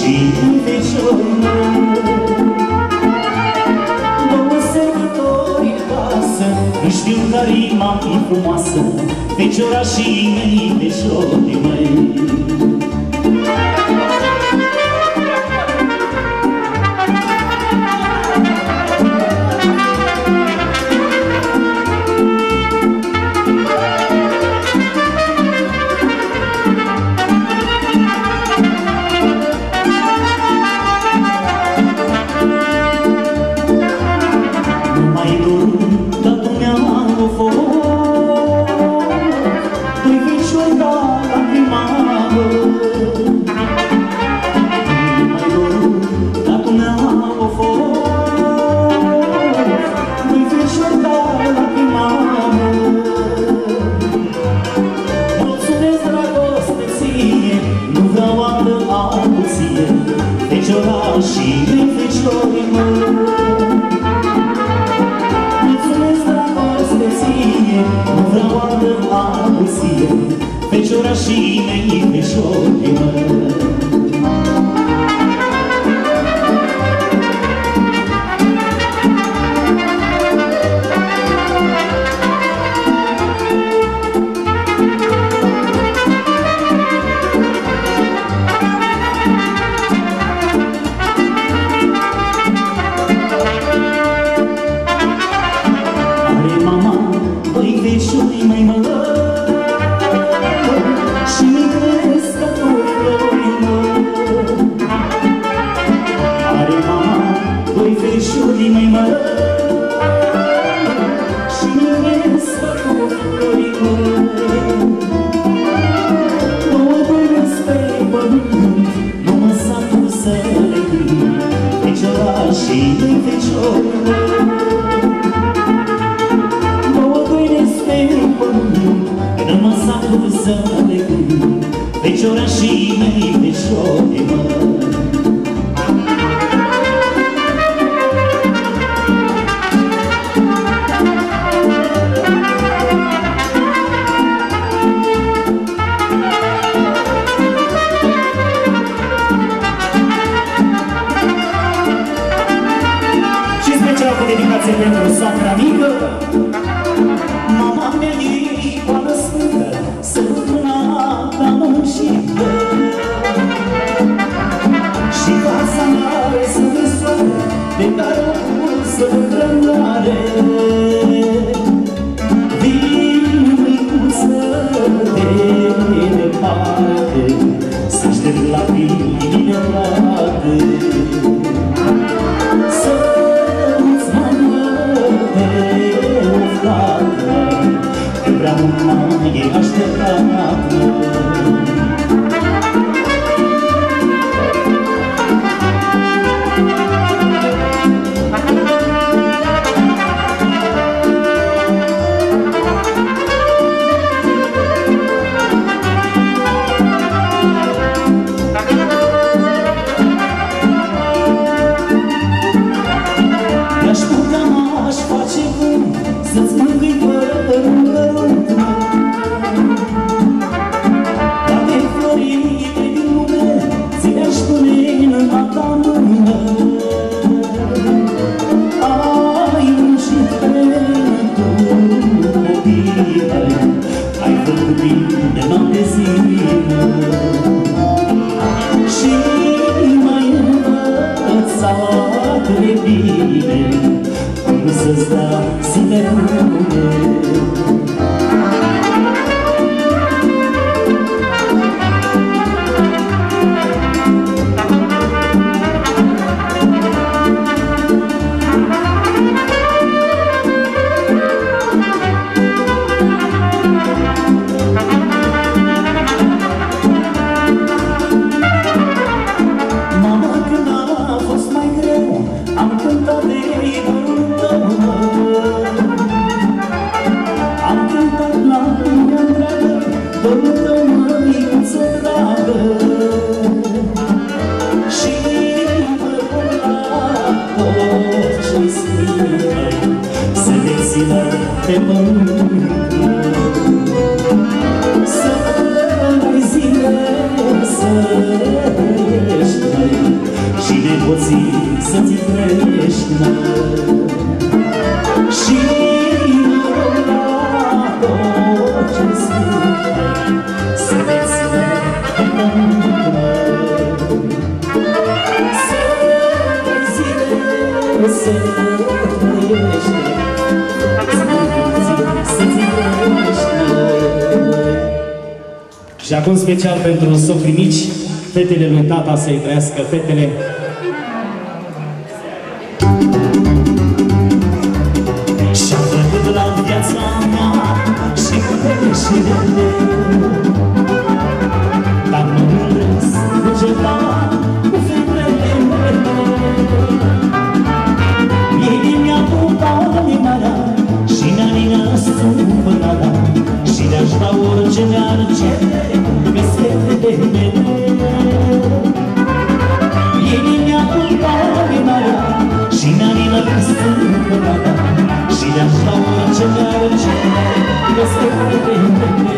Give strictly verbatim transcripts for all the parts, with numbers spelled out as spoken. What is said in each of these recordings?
și feciorul meu. Două sărbători în casă, nu știu care-i mai frumoasă, feciorașii mei, feciorii mei. Feciorașii mei, feciorii mei, mulțumesc dragoste ție, nu vreau altă abuzie. Feciorașii mei, feciorii mei. Feciorii mei mă și mi cresc ca florii mă. Are mama doi feciorii mei mă și mi cresc ca florii mă. Două băieți pe pământ, nu mă satur să le cânt. Feciorașii mei, feciorii mei, nu mă satur să le cânt. Feciorașii mei, feciorii mei. Și special cu dedicație pentru soacra mică, mama mea e boală sfântă, săptămâna ta muncită. Și casa mare să ne soare, de care o cursă de crămare. Vin mâicuță de departe, să șterg la tine toate. Să-ți mă de o flacă, că prea mult mai e așteptată. I-aș putea, m-aș face cum să-ți mângâi părul cărunt. Toate florile din lume ți le-aș pune în ta mână. Ai muncit pentru copile, ai făcut bine noapte zilă și mai învățat de bine cum să-ți dau să te rune. Mama, când a fost mai greu, am cântat de dorul tău. Am cântat la lumea întreagă, dorul tău, măicuță dragă. Și mă pun la tot ce-i sfântă, să te țină pe pământ. Să ai zile, să ești mai și la tot ce spune să te țină să zile să trăiește să trăiește. Și acum special pentru socrii mici, fetele lui tata să-i trăiască, fetele. Și-am făcut la viața mea și putere și de leu, dar nu mândresc cu ceva cu fetele mele. Ei mi-a pupat animarea și mi-a ninat supărarea și le-aș da orice mi-ar cere că-s fetele mele. Ei mi-a pupat animarea și mi-a ninat supărarea și le-aș da orice mi-ar cere că-s fetele mele.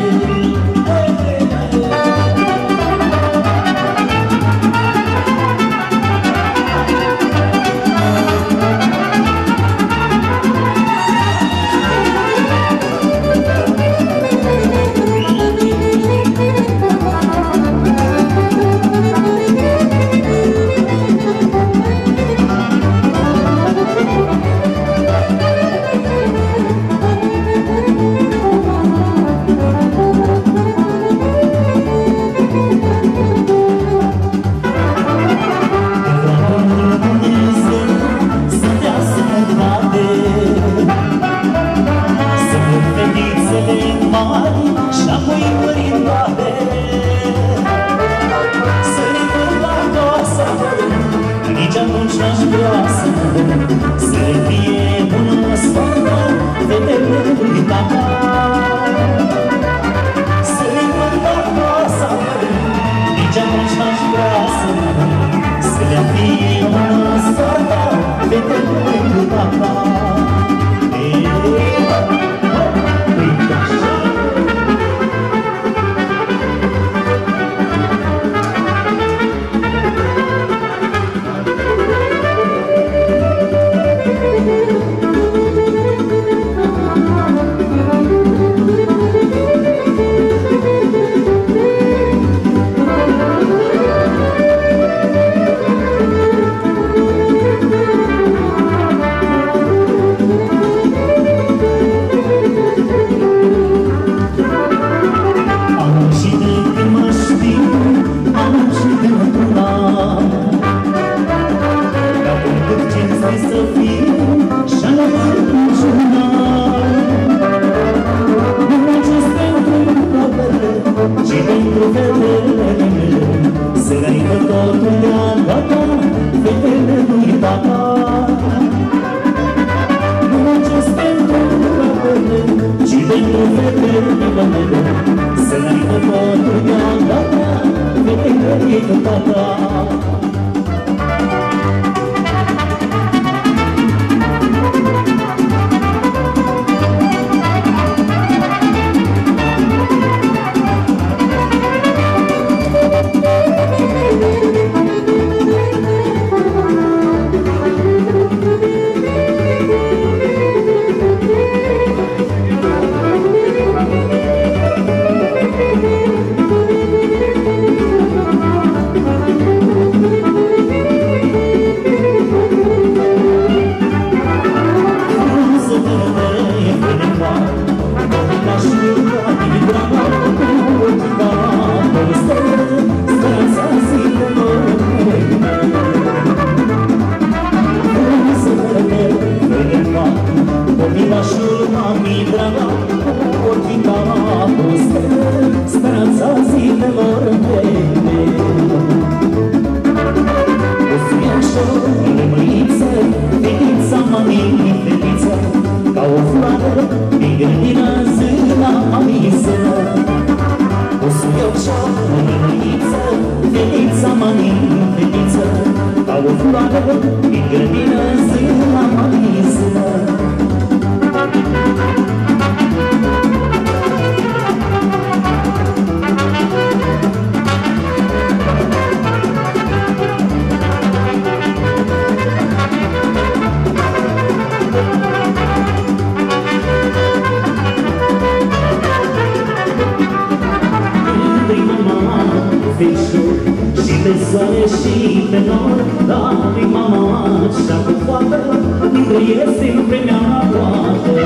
mândră este în vremea toată.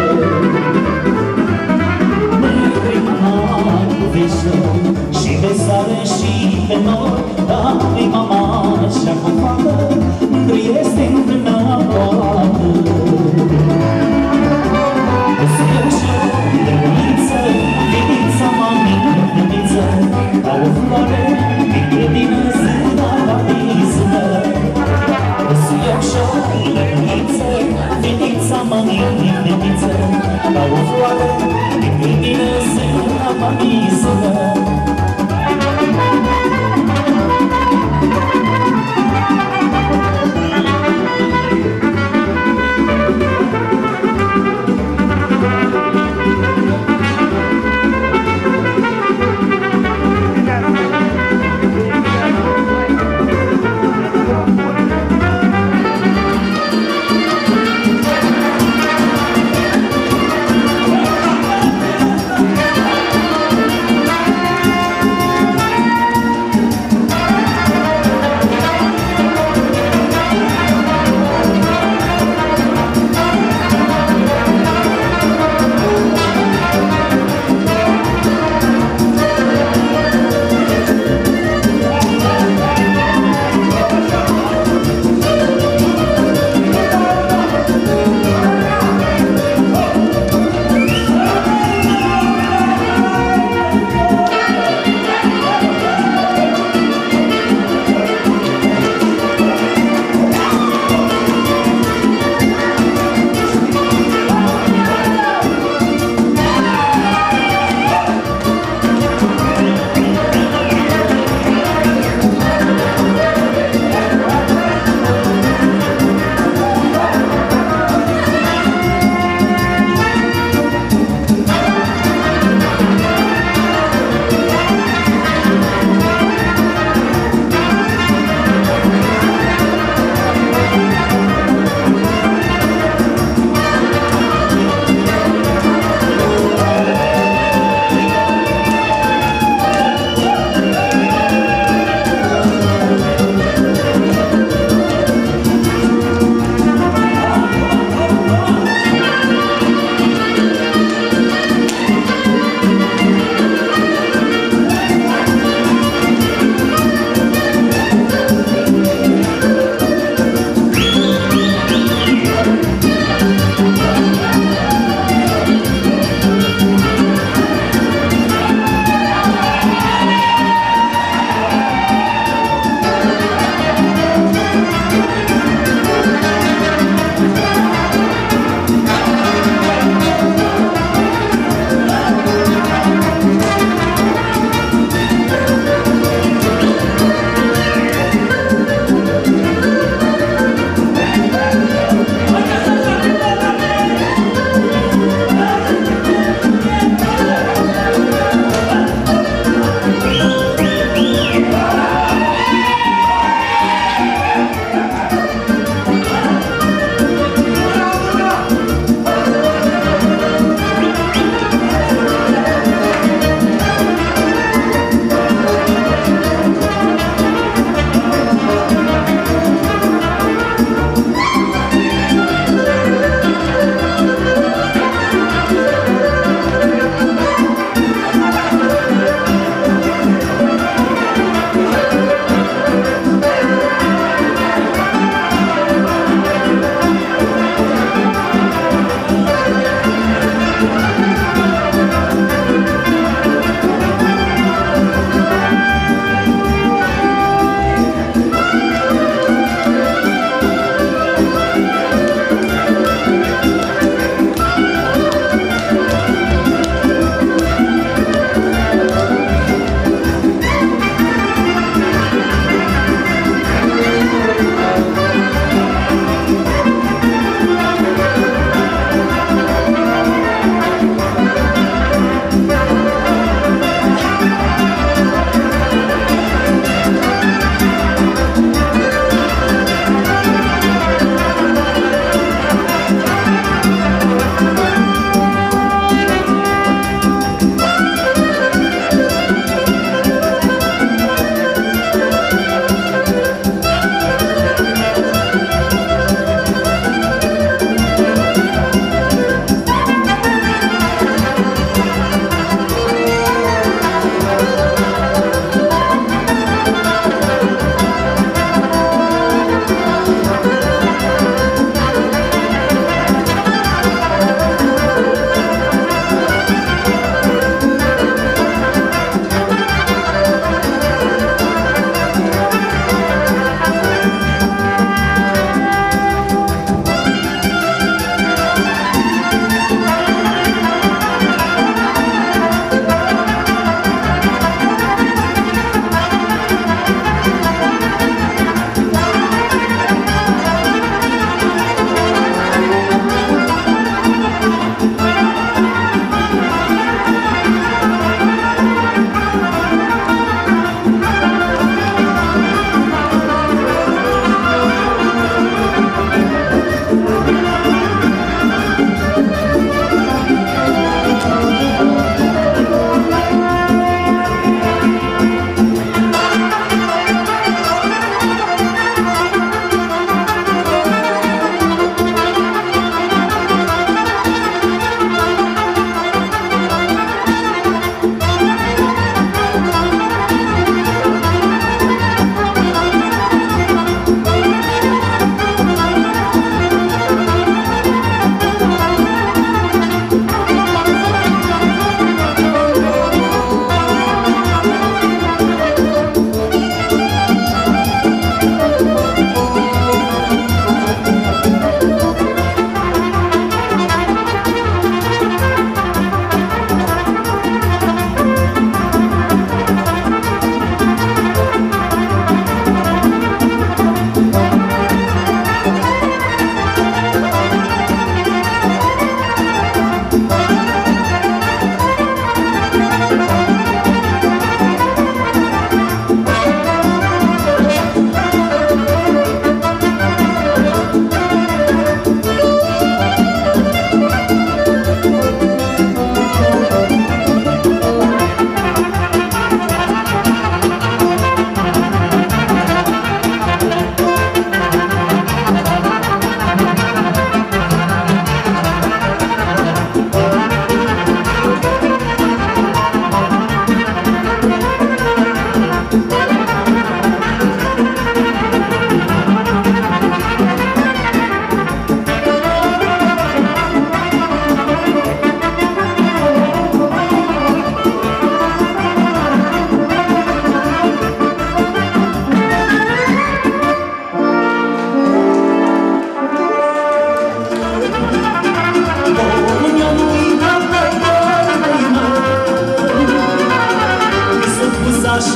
Mândră-i mama cu vișă, și pe soare și pe nori, dar-i mama așa cu fată, mândră este în vremea toată. O să iau și-o lămâniță, fetița mami, lămâniță, ca o floare, din grădină zâna la izbă. O să iau și-o lămâniță, fetița mami, lămâniță, ca o floare, din grădină zâna la izbă.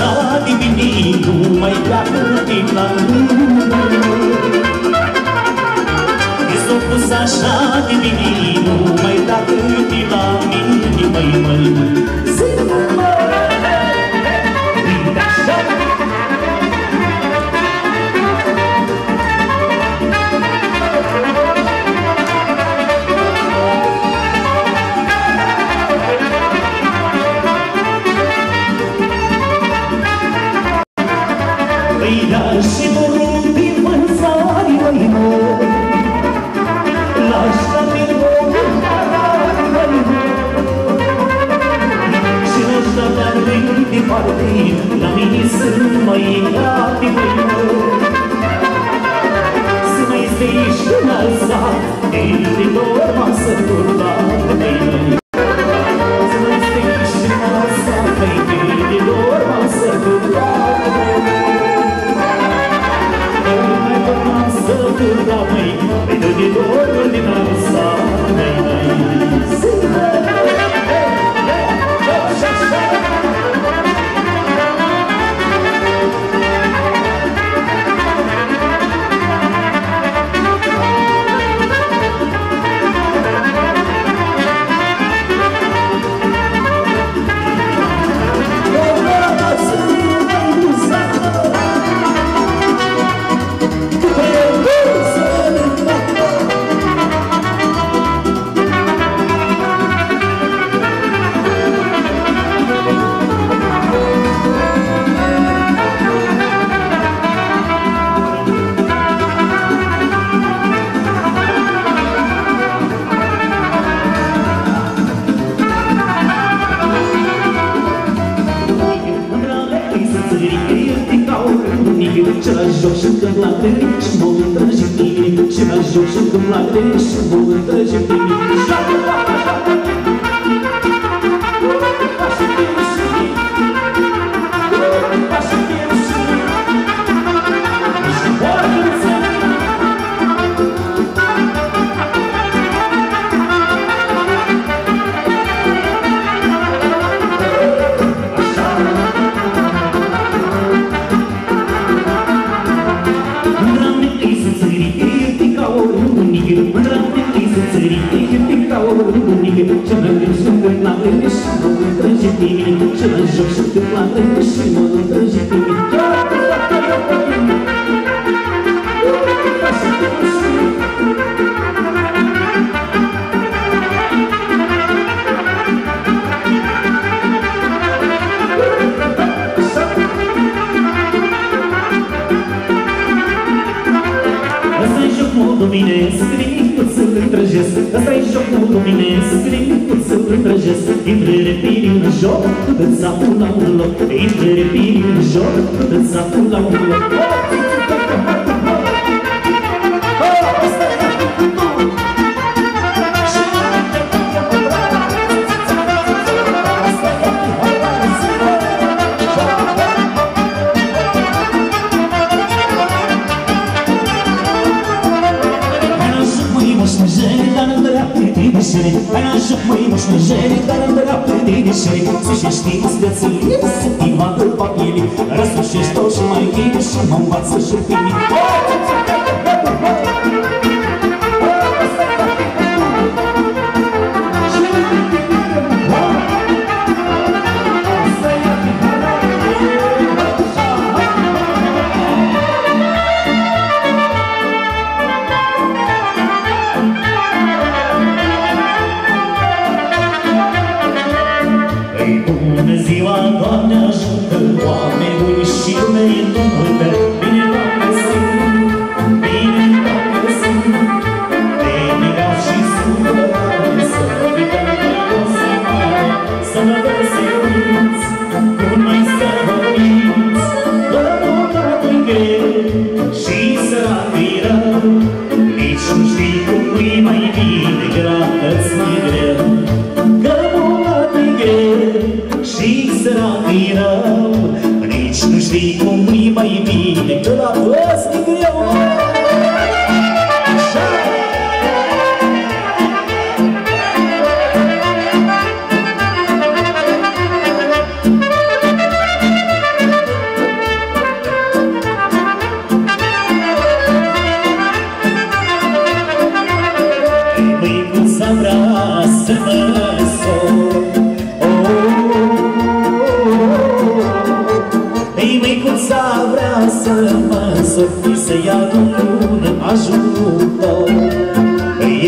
așa divinii, nu mai pleacă din la lume. E s-o pus așa divinii, nu mai pleacă din la mine, măi, măi, măi. Și dorul din vânzari, măi, măi, lași-la din voluntarari, măi, măi, și lași-la dar din departe, la mine sunt mai gati, măi, măi, să mai stești în alt sat, de dorma să turbat, măi, măi, să mai stești în alt sat, de dorma să turbat, măi, măi. Să te da, măi, pe de dorul din asta, măi, măi. Joc și când la tine și mă întrăgi în tine, și la joc și când la tine și mă întrăgi în tine. Joacă, joacă, joacă, pa și tine și pa și tine și și poate înțeleg. Asta-i jocul luminesc, clipul să-l îndrăgesc. Intre repiri în joc, îți zapul la un loc. Intre repiri în joc, îți zapul la un loc. Hai n-a joc, măi, moș măjere, dar îndreaptă de deșere. Sușești măscățălie, să te vadă papile. Răsușești tot și mai bine și mă învață și pe mine. Bună ziua, Doamne ajută, oameni buni și lume întuntă. Bine v-am găsit, bine v-am găsit, de negat și supărare, să uităm că o să mare, să mă veseliți, cum mai stăvăliți, că totul-i greu și sărat-i rău, nici nu știi cum e mai bine, grată-ți mai greu, că bogat-i greu și sărat-i rău, nici nu știi cum e mai bine.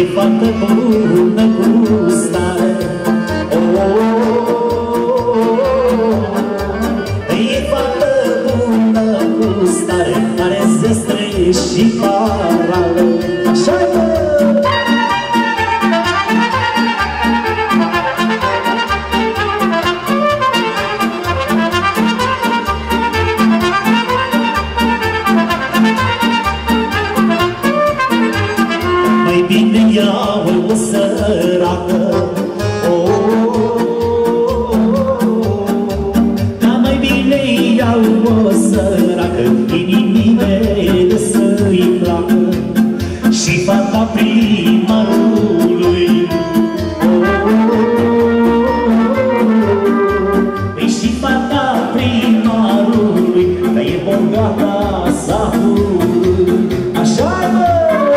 E fată bună cu stare, oh, oh, oh. E fată bună cu stare, are zestre și parale. Așa-i, bă! Mai bine iau o săracă, oh, oh, oh. Dar mai bine iau o săracă, inimii mele să-i placă, și fata primarului, oh, oh, oh. Păi și fata primarului, dar e bogata satului. Așa-i, bă!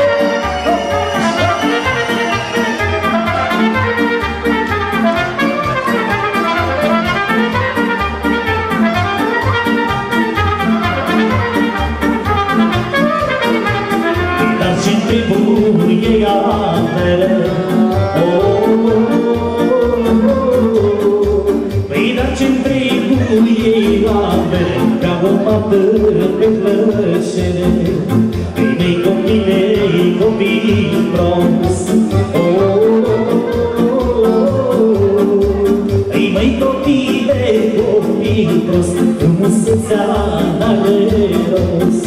Trebuie apere, oh, oh, oh. Păi dar ce-mi trebuie apere, ca o fată de plăcere. Păi mei copii, mei copii prost, oh, oh, oh. Păi mei copii, mei copii prost, frumusețea n-are rost.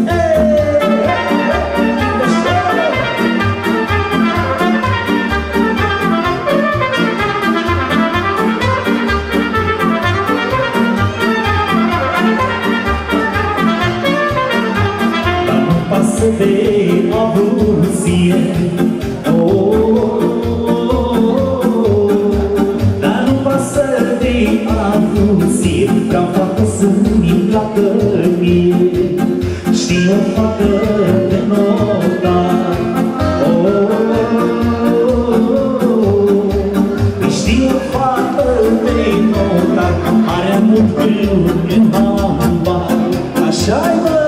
De avuție, oh, oh, oh. Dar nu pasă de avuție, ca fată să-mi placă mie. Știi o fată de notar, oh, oh, oh. Știi o fată de notar, are mult greu în hambar. Așa-i, bă!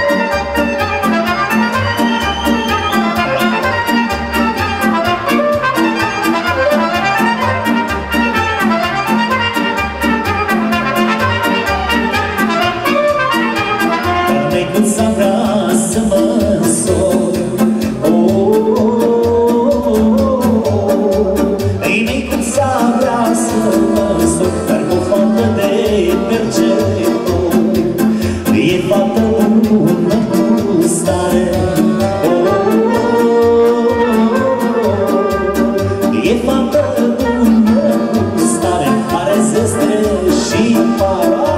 Să vrea să mă însor, oh, oh, oh. Ei mei, cum să vrea să mă însor, dar cu o fată de perceptor. E fată bună cu stare, oh, oh, oh. E fată bună cu stare, are zestre și parale.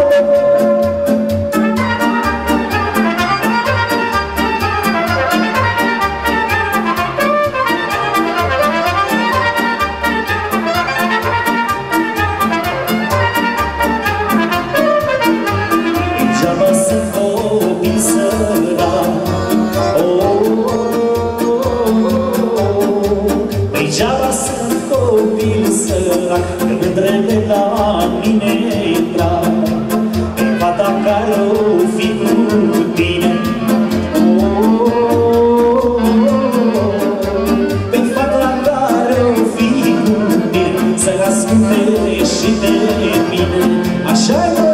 Degeaba sunt copil sărac, că mândrele la mine trag. Pe fata care-o fi cu tine, oh, oh, oh. Pe fata care-o fi cu tine, să-l asculte și de mine. Așa-i,